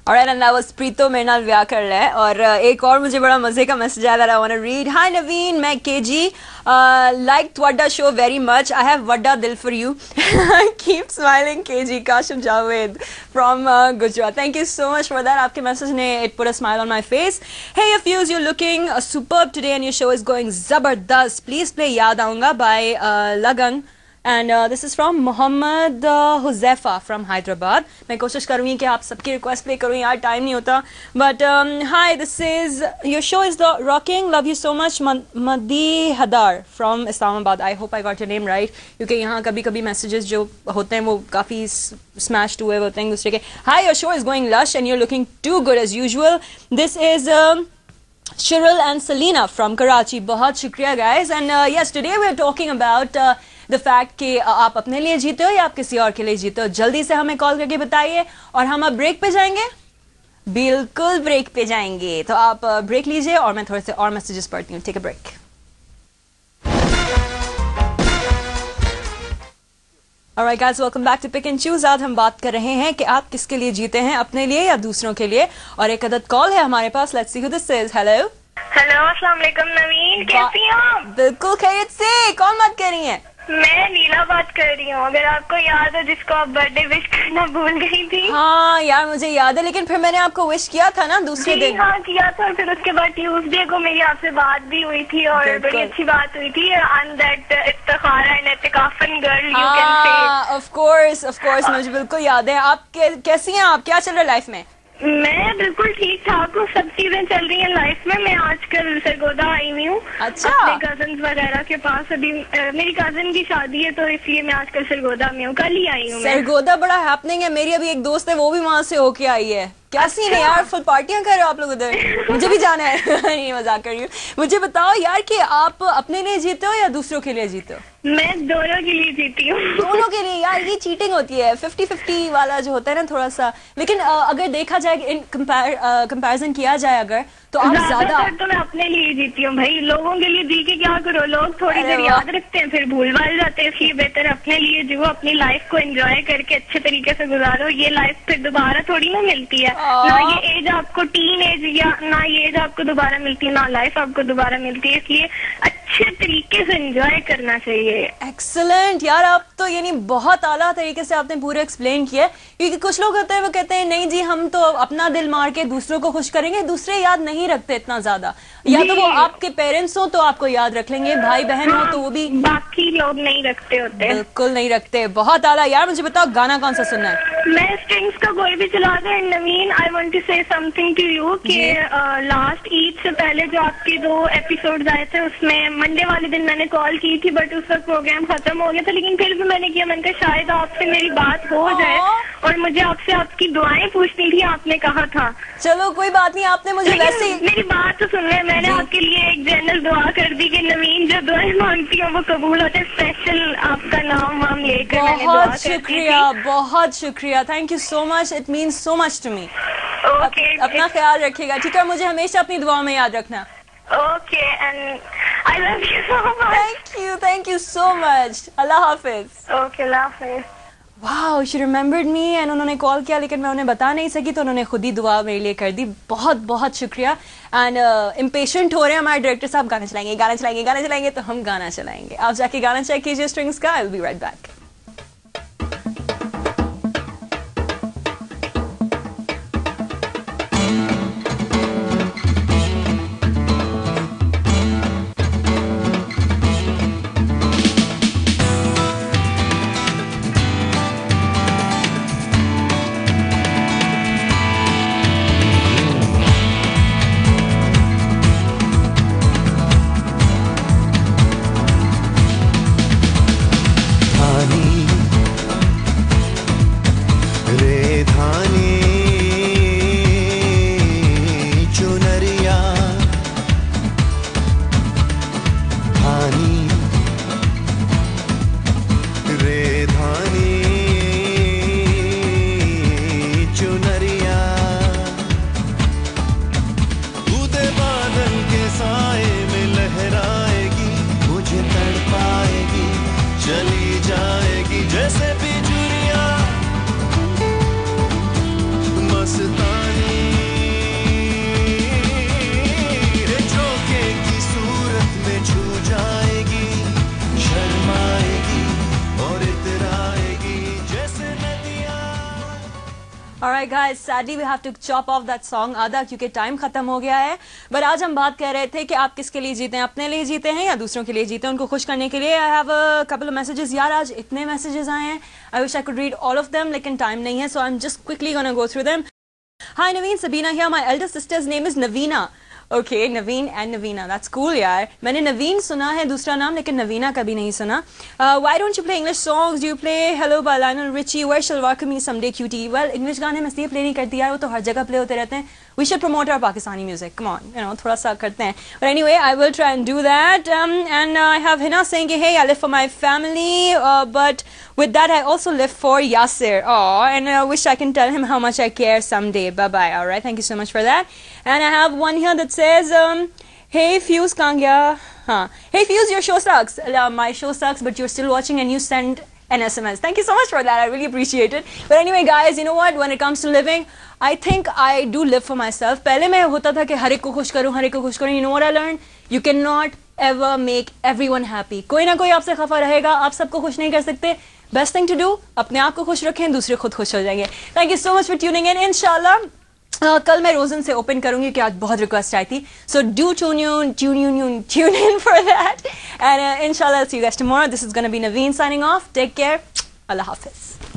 Alright, and that was Preeto मेरे नाल ब्याह कर ले और एक और मुझे बड़ा मजे का मैसेज आया that I want to read. Hi Naveen, मैं केजी like ਤੁਹਾਡਾ show very much. I have ਵੱਡਾ दिल for you. Keep smiling KG. Kashim Javed from Gujarat. Thank you so much for that. आपके मैसेज ने it put a smile on my face. Hey Afuse, you're looking superb today and your show is going zabardast. Please play याद आऊंगा by Lagan. And this is from Mohammad Huzaifa from Hyderabad. मैं कोशिश करूँगी कि आप सबकी request play करूँ, यार टाइम नहीं होता. But hi, this is your show is the rocking. Love you so much, Madi Hadar from Islamabad. I hope I got your name right. क्योंकि यहाँ कभी-कभी messages जो होते हैं वो काफी smashed हुए होते हैं दूसरे के. Hi, your show is going lush and you're looking too good as usual. This is Shiril and Selena from Karachi. बहुत शुक्रिया guys. And yes, today we are talking about the fact कि आप अपने लिए जीते हो या आप किसी और के लिए जीते हो. जल्दी से हमें कॉल करके बताइए. और हम अब ब्रेक पे जाएंगे, बिल्कुल ब्रेक पे जाएंगे. तो आप ब्रेक लीजिए और मैं थोड़े से और मैसेजेस पढ़ती हूँ. Take a break. Alright guys, welcome back to Pick and Choose. आज हम बात कर रहे हैं कि आप किसके लिए जीते हैं, अपने लिए या दूसरों के लिए. और एक अदद कॉल है हमारे पास. Let's see who this is. Hello. Hello, अस्सलाम वालेकुम नवीन, कैसी हो आप? बिल्कुल खैरियत से. कौन बात कर रही है? मैं नीला बात कर रही हूँ. अगर आपको याद हो, जिसको आप बर्थडे विश करना भूल गई थी. हाँ यार मुझे याद है, लेकिन फिर मैंने आपको विश किया था ना दूसरे दिन. हाँ किया था. फिर उसके बाद ट्यूसडे को मेरी आपसे बात भी हुई थी और बड़ी अच्छी बात हुई थी. एंड दैट इफ्तिखारा एंड इत्तिकाफन girl you can say. Of course मुझे बिल्कुल याद है. आप कैसी हैं? आप क्या चल रहा है लाइफ में? मैं बिल्कुल ठीक ठाक हूँ. सब चीजें चल रही हैं लाइफ में. मैं आजकल सरगोदा आई हुई हूँ. अच्छा. अपने कजन वगैरह के पास. अभी मेरी कजन की शादी है तो इसलिए मैं आजकल सरगोदा में हूँ. कल ही आई हूँ. सरगोदा बड़ा हैपनिंग है. मेरी अभी एक दोस्त है, वो भी वहाँ से होके आई है. क्या सीन है यार, फुल पार्टियां कर रहे हो आप लोग उधर? मुझे भी जाना है. नहीं मजाक कर रही हूँ. मुझे बताओ यार कि आप अपने लिए जीते हो या दूसरों के लिए जीते हो? मैं दोनों के लिए जीती हूँ. दोनों के लिए यार. ये चीटिंग होती है. 50-50 वाला जो होता है ना थोड़ा सा. लेकिन अगर देखा जाए, इन कंपैरिजन किया जाए अगर, तो आप ज्यादा तो मैं अपने लिए जीती हूँ भाई. लोगों के लिए जी के क्या करो. लोग थोड़ी देर याद रखते हैं फिर भूल भाल जाते हैं. इसलिए बेहतर अपने लिए जो अपनी लाइफ को एंजॉय करके अच्छे तरीके से गुजारो. ये लाइफ फिर दोबारा थोड़ी ना मिलती है. ना ये एज आपको टीन एज या ना ये एज आपको दोबारा मिलती है, ना लाइफ आपको दोबारा मिलती है. इसलिए अच्छे तरीके से एंजॉय करना चाहिए. एक्सीलेंट यार. आप तो यानी बहुत आला तरीके से आपने पूरा एक्सप्लेन किया. क्योंकि कुछ लोग होते हैं वो कहते हैं नहीं जी हम तो अपना दिल मार के दूसरों को खुश करेंगे. दूसरे याद नहीं रखते इतना ज्यादा. या तो वो आपके पेरेंट्स हो तो आपको याद रख लेंगे, भाई बहन हो तो वो भी. बाकी लोग नहीं रखते होते. बिल्कुल नहीं रखते. बहुत आला यार. मुझे बताओ गाना कौन सा सुनना है? मैं स्ट्रिंग्स का कोई भी चला दे. Naveen, I want to say something to you कि लास्ट ईद से पहले जो आपके 2 एपिसोड आए थे उसमें मंडे वाले दिन मैंने कॉल की थी, बट उस वक्त प्रोग्राम खत्म हो गया था. लेकिन फिर भी मैंने किया. मैंने कहा शायद आपसे मेरी बात हो जाए और मुझे आपसे आपकी दुआएं पूछनी थी. आपने कहा था. चलो कोई बात नहीं. आपने मुझे वैसे मेरी बात तो सुन ले. मैंने आपके लिए एक जनरल दुआ कर दी कि नवीन जो दुआएं मांगती हो वो कबूल होते. स्पेशल आपका नाम वाम लेकर मैंने दुआ कर दी थी. बहुत शुक्रिया. Thank you so much. It means so much to me. अपना ख्याल रखिएगा, ठीक है? मुझे हमेशा अपनी दुआ में याद रखना. Okay, and I love you so much. Thank you so much. Allah Hafiz. Okay, Allah Hafiz. Wow, she remembered me and उन्होंने कॉल किया लेकिन मैं उन्हें बता नहीं सकी तो उन्होंने खुद ही दुआ मेरे लिए कर दी. बहुत बहुत शुक्रिया. एंड इम्पेशेंट हो रहे हैं हमारे डायरेक्टर साहब. गाना चलाएंगे तो हम गाना चलाएंगे. आप जाके गाना चेक कीजिए स्ट्रिंग्स का. I will be right back. Alright guys, sadly we have to chop off that song आधा क्योंकि टाइम खत्म हो गया है. But आज हम बात कर रहे थे कि आप किसके लिए जीते हैं, अपने लिए जीते हैं या दूसरों के लिए जीते हैं, उनको खुश करने के लिए. I have a couple of messages. यार आज इतने messages आए हैं. I wish I could read all of them, लेकिन टाइम नहीं है, so I'm just quickly gonna go through them. Hi Naveen, Sabina here. My elder sister's name is Navina. Okay, Naveen and Navina. That's cool यार. मैंने नवीन सुना है दूसरा नाम, लेकिन नवीना कभी नहीं सुना. Why don't you play English songs? Do you play Hello by Lionel Richie? Where shall welcome me someday, cutie? Well, English गाने मैं इसलिए play नहीं करती यार, वो तो हर जगह play होते रहते हैं. We should promote our Pakistani music. Come on, you know, थोड़ा सा करते हैं. But anyway, I will try and do that. And I have Hina saying, hey, I live for my family, but with that, I also live for Yasir. Oh, and I wish I can tell him how much I care someday. Bye-bye. All right, thank you so much for that. And I have one here that says, hey, Fuse Kangya. Hey, Fuse, your show sucks. My show sucks, but you're still watching and you send an SMS. Thank you so much for that. I really appreciate it. But anyway, guys, you know what? When it comes to living, I think I do live for myself. पहले मैं होता था कि हर एक को खुश करूं, हर एक को खुश करूं. You know what I learned? You cannot ever make everyone happy. कोई ना कोई आपसे खफा रहेगा. आप सबको खुश नहीं कर सकते. Best thing to do, अपने आप को खुश रखें, दूसरे खुद खुश हो जाएंगे. Thank you so much for tuning in. इंशाल्लाह कल मैं रोजन से ओपन करूंगी कि आज बहुत रिक्वेस्ट आई थी. So do tune in for that. And inshallah, I'll see you guys tomorrow. This is going to be Naveen signing off. Take care. Allah Hafiz.